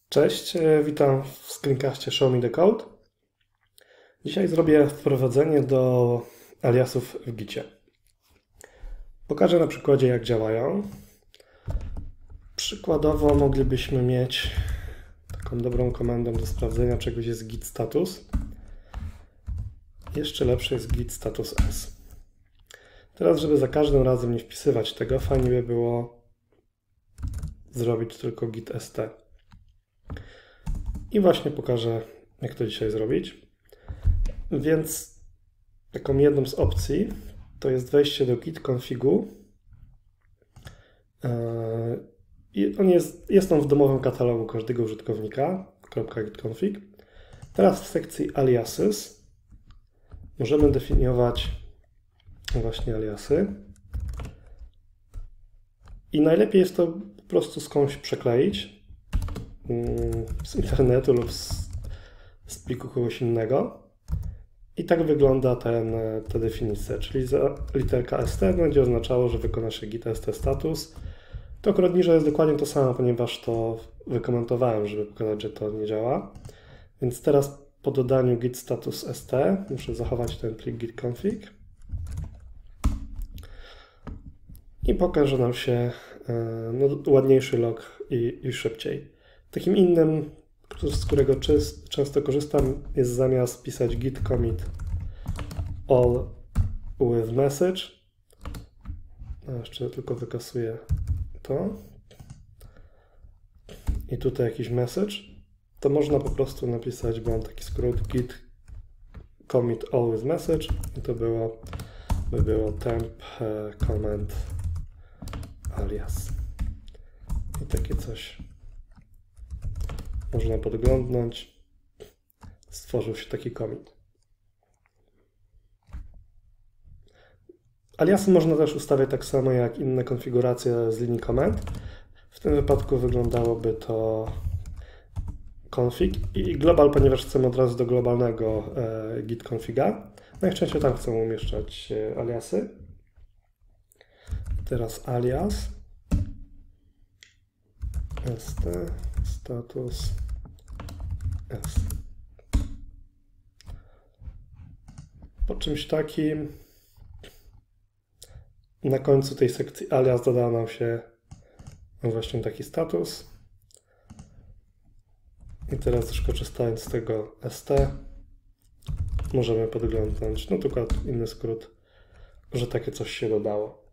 Cześć, witam w screencastie Show Me the Code. Dzisiaj zrobię wprowadzenie do aliasów w Gicie. Pokażę na przykładzie, jak działają. Przykładowo moglibyśmy mieć taką dobrą komendą do sprawdzenia czegoś jest git status. Jeszcze lepszy jest git status s. Teraz, żeby za każdym razem nie wpisywać tego, fajnie by było zrobić tylko git st. I właśnie pokażę, jak to dzisiaj zrobić. Więc taką jedną z opcji to jest wejście do git configu. I jest on w domowym katalogu każdego użytkownika, .git-config. Teraz w sekcji aliases możemy definiować właśnie aliasy. I najlepiej jest to po prostu skądś przekleić z internetu lub z pliku kogoś innego. I tak wygląda ta definicja, czyli za literka st będzie oznaczało, że wykona się git st status. To akurat niżej jest dokładnie to samo, ponieważ to wykomentowałem, żeby pokazać, że to nie działa. Więc teraz po dodaniu git status st muszę zachować ten plik git-config i pokaże nam się ładniejszy log i szybciej. Takim innym, z którego często korzystam, jest zamiast pisać git commit all with message. Jeszcze tylko wykasuję to. I tutaj jakiś message. To można po prostu napisać, bo mam taki skrót git commit all with message i to by było temp comment alias. I takie coś można podglądnąć. Stworzył się taki commit. Aliasy można też ustawiać tak samo jak inne konfiguracje z linii command. W tym wypadku wyglądałoby to config i global, ponieważ chcemy od razu do globalnego git configa. Najczęściej tam chcemy umieszczać aliasy. Teraz alias st status s. Po czymś takim na końcu tej sekcji alias doda nam się właśnie taki status. I teraz już korzystając z tego st możemy podglądnąć, no tylko inny skrót, że takie coś się dodało.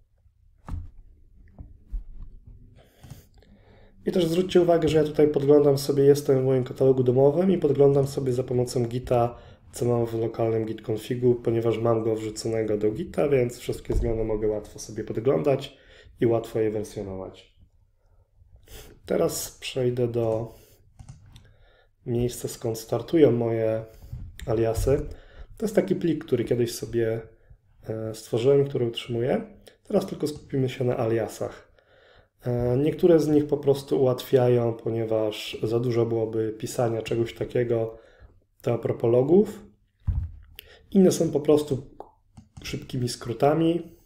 I też zwróćcie uwagę, że ja tutaj podglądam sobie, jestem w moim katalogu domowym i podglądam sobie za pomocą gita, co mam w lokalnym git configu, ponieważ mam go wrzuconego do gita, więc wszystkie zmiany mogę łatwo sobie podglądać i łatwo je wersjonować. Teraz przejdę do miejsca, skąd startują moje aliasy. To jest taki plik, który kiedyś sobie stworzyłem, który utrzymuję. Teraz tylko skupimy się na aliasach. Niektóre z nich po prostu ułatwiają, ponieważ za dużo byłoby pisania czegoś takiego, to a propos logów. Inne są po prostu szybkimi skrótami.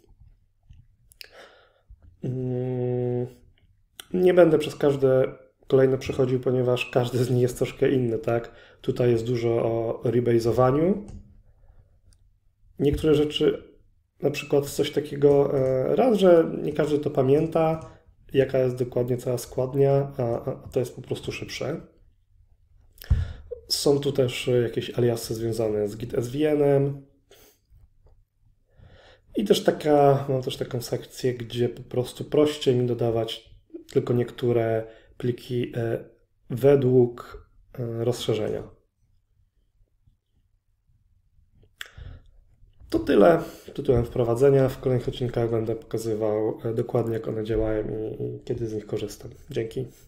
Nie będę przez każde kolejne przechodził, ponieważ każdy z nich jest troszkę inny, tak? Tutaj jest dużo o rebasowaniu. Niektóre rzeczy, na przykład coś takiego, raz, że nie każdy to pamięta, jaka jest dokładnie cała składnia, a to jest po prostu szybsze. Są tu też jakieś aliasy związane z git svn-em. I też mam też taką sekcję, gdzie po prostu prościej mi dodawać tylko niektóre pliki według rozszerzenia. To tyle tytułem wprowadzenia. W kolejnych odcinkach będę pokazywał dokładnie, jak one działają i kiedy z nich korzystam. Dzięki.